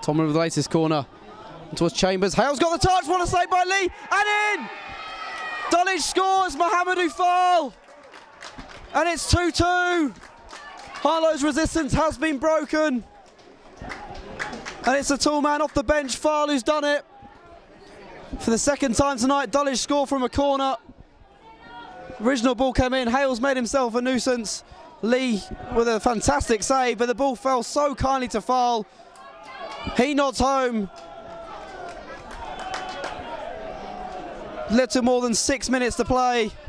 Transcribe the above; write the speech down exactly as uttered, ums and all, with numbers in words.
Tomlin with the latest corner. Towards Chambers. Hayles got the touch. What a save by Lee. And in! Dulwich scores. Muhammadu Faal. And it's two two. Harlow's resistance has been broken. And it's a tall man off the bench, Faal, who's done it. For the second time tonight, Dulwich score from a corner. Original ball came in. Hayles made himself a nuisance. Lee with a fantastic save, but the ball fell so kindly to Faal. He nods home. Little more than six minutes to play.